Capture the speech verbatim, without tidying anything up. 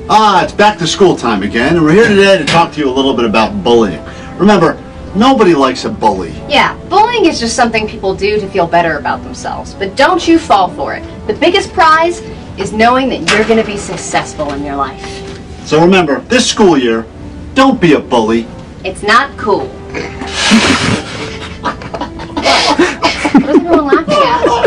Ah, it's back to school time again, and we're here today to talk to you a little bit about bullying. Remember, nobody likes a bully. Yeah, bullying is just something people do to feel better about themselves, but don't you fall for it. The biggest prize is knowing that you're going to be successful in your life. So remember, this school year, don't be a bully. It's not cool. What is everyone laughing at?